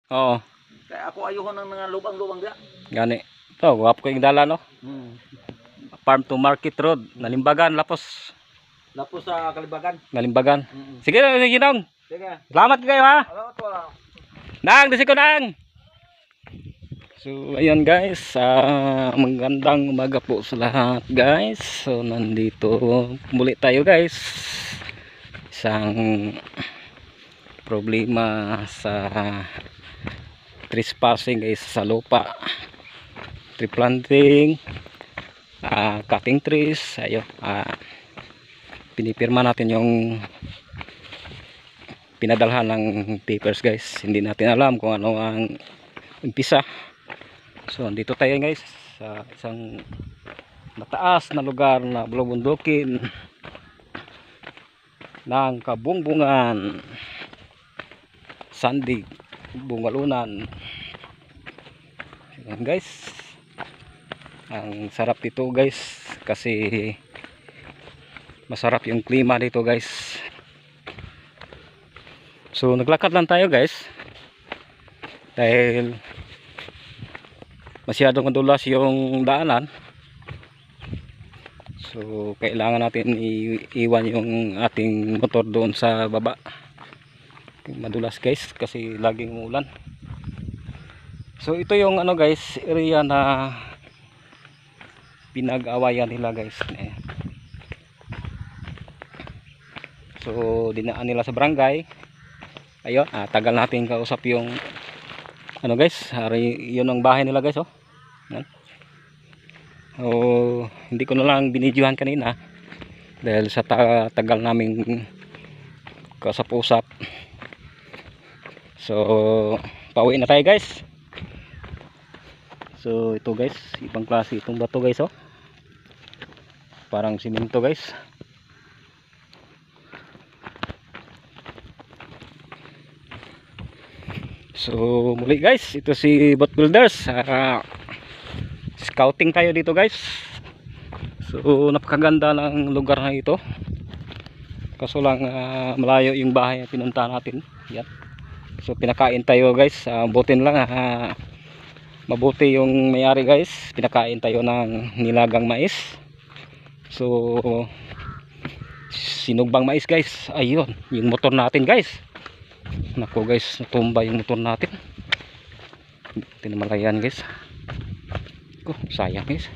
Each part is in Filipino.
Oo. Kaya ako ayuhon ng mga lubang-lubang dia. Gani. To, guwapo ko yung dala no. Hmm. Farm to Market Road, Nalimbagan, Lapos. Lapos sa Kalibagan. Nalimbagan. Mm. Sige Dong. Sige. Salamat kayo ha. Salamat wala. Nang, disi ko nang. So ayan guys, magandang umaga po sa lahat guys. So nandito muli tayo guys. Isang problema sa trespassing guys sa lupa. Tree planting, cutting trees. Ayo, pinipirma natin yung pinadalhan ng papers guys. Hindi natin alam kung ano ang umpisa. So andito tayo guys sa isang mataas na lugar na bulubundukin ng Kabungbungan, Sandig, Bungalunan. Ayan guys, ang sarap dito guys kasi masarap yung klima dito guys. So naglakad lang tayo guys dahil masyadong madulas yung daanan. So kailangan natin iwan yung ating motor doon sa baba. Madulas guys kasi laging umulan. So ito yung ano guys, area na pinag-awayan nila guys. So dinaan nila sa barangay. Ayun, tagal natin kausap yung ano guys, yun ang bahay nila guys oh. Hindi ko na lang binidyohan kanina dahil sa tagal naming kausap-usap. So pauwi na tayo guys. So ito guys, ibang klase itong bato guys oh. Parang simento guys. So muli guys, ito si Bot Builders. Scouting tayo dito guys. So napakaganda ng lugar na ito. Kaso lang malayo yung bahay na pinunta natin. Yan. So pinakain tayo guys. Butin lang mabuti yung mayari guys. Pinakain tayo ng nilagang mais. So sinugbang mais guys. Ayun, yung motor natin guys. Nako guys, natumba yung motor natin. Tinamalayan guys. Sayang guys.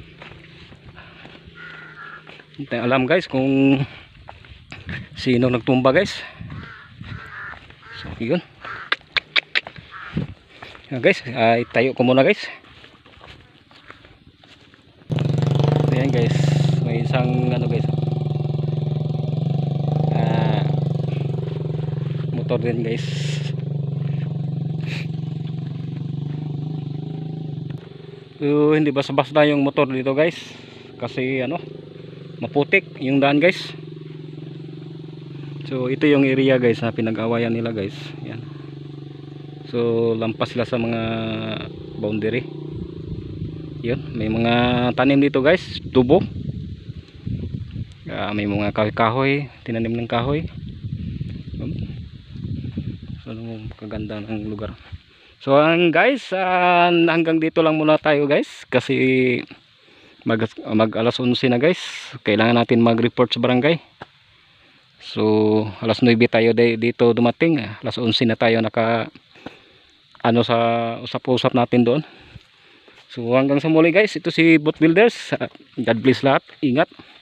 Hindi alam guys kung sino nagtumba guys. So yun. Guys, itayo ko muna guys. Ayan guys, may isang ano guys, motor din guys. So hindi basta-basta yung motor dito guys kasi ano, maputik yung daan guys. So ito yung area guys na pinag-awayan nila guys. Yan. So lampas sila sa mga boundary. Yun, may mga tanim dito guys, tubo. May mga kahoy, tinanim ng kahoy. So kaganda ng lugar. So guys, hanggang dito lang muna tayo guys kasi mag alas 11 na guys. Kailangan natin mag-report sa barangay. So alas 9 tayo dito dumating. Alas 11 na tayo naka ano sa usap-usap natin doon. So hanggang sa muli guys, ito si Bot Builders. God bless lahat. Ingat.